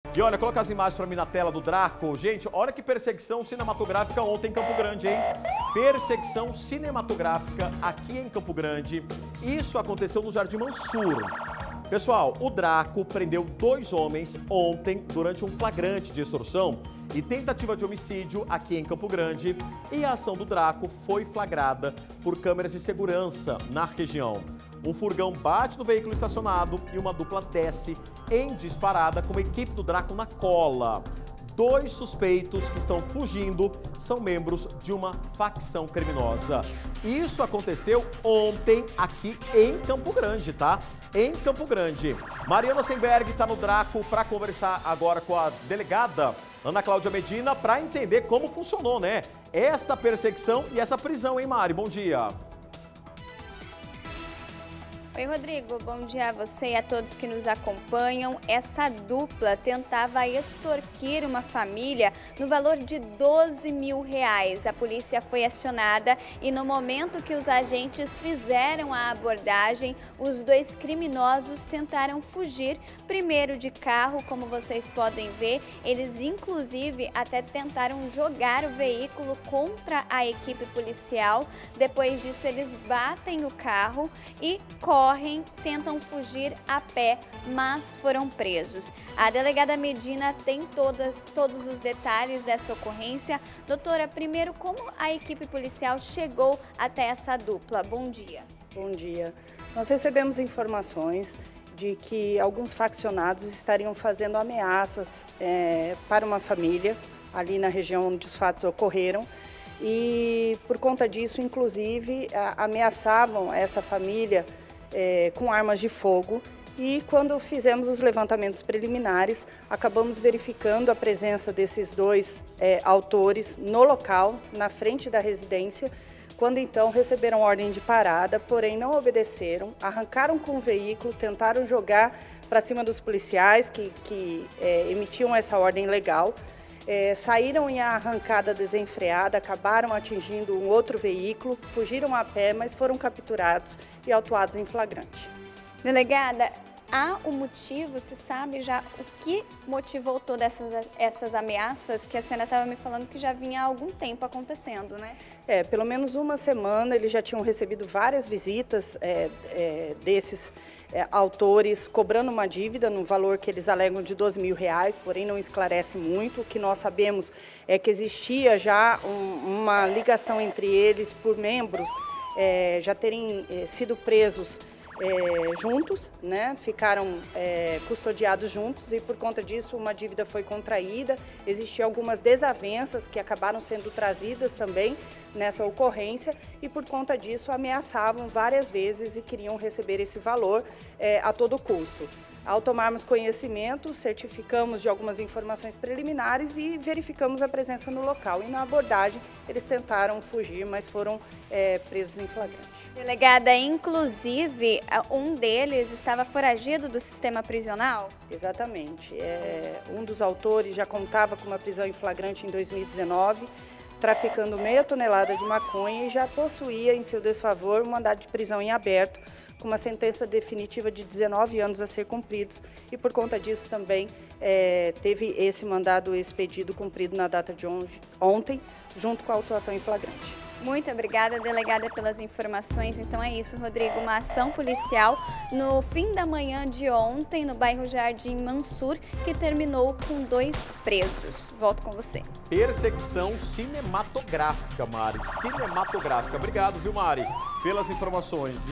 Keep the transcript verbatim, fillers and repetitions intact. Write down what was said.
E olha, coloca as imagens pra mim na tela do Draco. Gente, olha que perseguição cinematográfica ontem em Campo Grande, hein? Perseguição cinematográfica aqui em Campo Grande. Isso aconteceu no Jardim Mansur. Pessoal, o Draco prendeu dois homens ontem durante um flagrante de extorsão e tentativa de homicídio aqui em Campo Grande. E a ação do Draco foi flagrada por câmeras de segurança na região. Um furgão bate no veículo estacionado e uma dupla desce em disparada com a equipe do Draco na cola. Dois suspeitos que estão fugindo são membros de uma facção criminosa. Isso aconteceu ontem aqui em Campo Grande, tá? Em Campo Grande. Mariana Semberg está no Draco para conversar agora com a delegada Ana Cláudia Medina para entender como funcionou, né? Esta perseguição e essa prisão, hein, Mari? Bom dia. Oi, Rodrigo. Bom dia a você e a todos que nos acompanham. Essa dupla tentava extorquir uma família no valor de doze mil reais. A polícia foi acionada e no momento que os agentes fizeram a abordagem, os dois criminosos tentaram fugir, primeiro de carro, como vocês podem ver. Eles, inclusive, até tentaram jogar o veículo contra a equipe policial. Depois disso, eles batem o carro e correm. Correm, tentam fugir a pé, mas foram presos. A delegada Medina tem todas, todos os detalhes dessa ocorrência. Doutora, primeiro, como a equipe policial chegou até essa dupla? Bom dia. Bom dia. Nós recebemos informações de que alguns faccionados estariam fazendo ameaças é, para uma família ali na região onde os fatos ocorreram. E, por conta disso, inclusive, a, ameaçavam essa família É, com armas de fogo, e quando fizemos os levantamentos preliminares, acabamos verificando a presença desses dois é, autores no local, na frente da residência, quando então receberam ordem de parada, porém não obedeceram, arrancaram com o veículo, tentaram jogar para cima dos policiais que, que é, emitiam essa ordem legal. É, saíram em arrancada desenfreada, acabaram atingindo um outro veículo, fugiram a pé, mas foram capturados e autuados em flagrante. Delegada, há um motivo, se sabe já o que motivou todas essas, essas ameaças que a senhora estava me falando que já vinha há algum tempo acontecendo, né? É, pelo menos uma semana eles já tinham recebido várias visitas é, é, desses é, autores cobrando uma dívida no valor que eles alegam de doze mil reais, porém não esclarece muito. O que nós sabemos é que existia já um, uma ligação entre eles por membros é, já terem é, sido presos É, juntos, né? Ficaram é, custodiados juntos e por conta disso uma dívida foi contraída. Existiam algumas desavenças que acabaram sendo trazidas também nessa ocorrência e por conta disso ameaçavam várias vezes e queriam receber esse valor é, a todo custo. Ao tomarmos conhecimento, certificamos de algumas informações preliminares e verificamos a presença no local. E na abordagem, eles tentaram fugir, mas foram é, presos em flagrante. Delegada, inclusive, um deles estava foragido do sistema prisional? Exatamente. É, um dos autores já contava com uma prisão em flagrante em dois mil e dezenove, traficando meia tonelada de maconha e já possuía em seu desfavor um mandado de prisão em aberto, com uma sentença definitiva de dezenove anos a ser cumpridos e por conta disso também é, teve esse mandado expedido cumprido na data de ontem, junto com a autuação em flagrante. Muito obrigada, delegada, pelas informações. Então é isso, Rodrigo, uma ação policial no fim da manhã de ontem no bairro Jardim Mansur, que terminou com dois presos. Volto com você. Perseguição cinematográfica, Mari. Cinematográfica. Obrigado, viu, Mari, pelas informações.